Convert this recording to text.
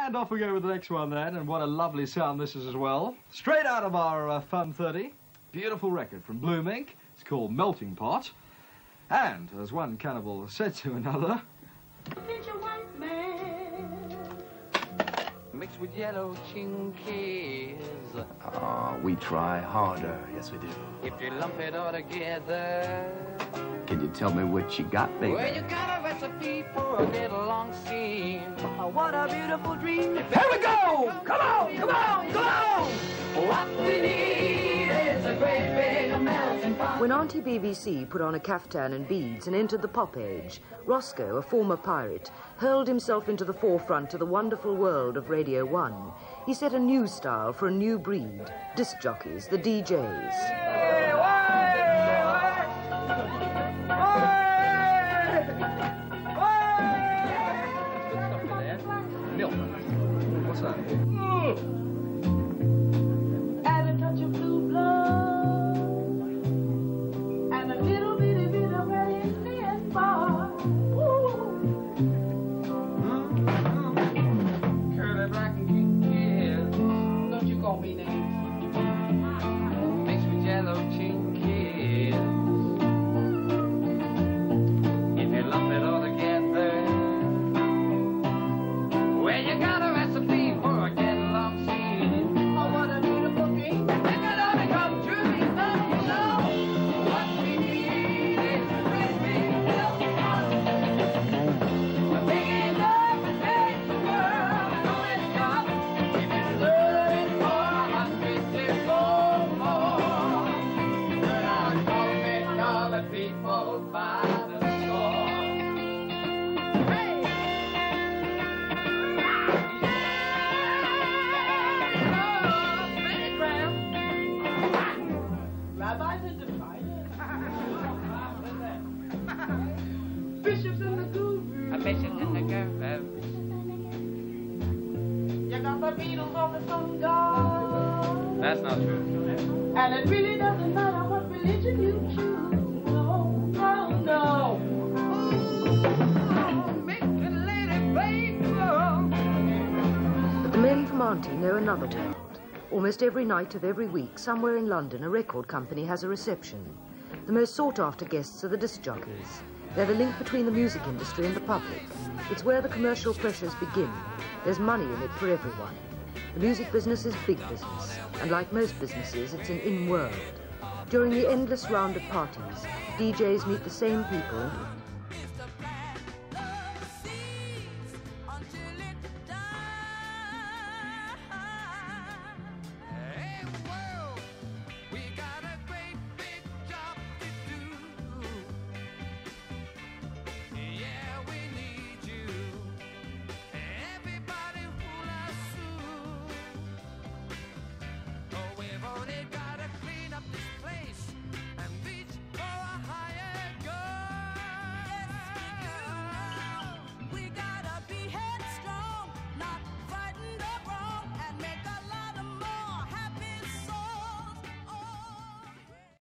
And off we go with the next one then, and what a lovely sound this is as well. Straight out of our Fun 30. Beautiful record from Blue Mink. It's called Melting Pot. And, as one cannibal said to another... It's a white man mixed with yellow chinkies. We try harder, yes we do. If you lump it all together, can you tell me what you got, baby? well, you got a recipe for a little long scene. Oh, what a beautiful dream. Here we go! Come on, come on, come on! What we need is a great big melting pot. When Auntie BBC put on a caftan and beads and entered the pop age, Roscoe, a former pirate, hurled himself into the forefront of the wonderful world of Radio 1. He set a new style for a new breed, disc jockeys, the DJs. What's that? and a touch of blue blood and a little bitty bit of red Indian bar. Curly black and kinkies. Don't you call me names. Mixed with yellow chinkies. If you lump it all together, well, you got a recipe for a get along scene. Oh, what a beautiful dream. And it only comes true, you know. What we need is a great big melting pot. A big enough to take the world and all it's got. If it's learning for 100 to go more, turn out $1,000 people by the score. Hey! Rabbis and dividers. Bishops and the gurus. A bishop and the guru. You got the Beatles on the sun god. That's not true. And it really doesn't matter what religion you choose. No, no, no. Make the lady faithful. But the men from Auntie know another world. Almost every night of every week, somewhere in London, a record company has a reception. The most sought-after guests are the disc jockeys. They're the link between the music industry and the public. It's where the commercial pressures begin. There's money in it for everyone. The music business is big business, and like most businesses, it's an in-world. During the endless round of parties, DJs meet the same people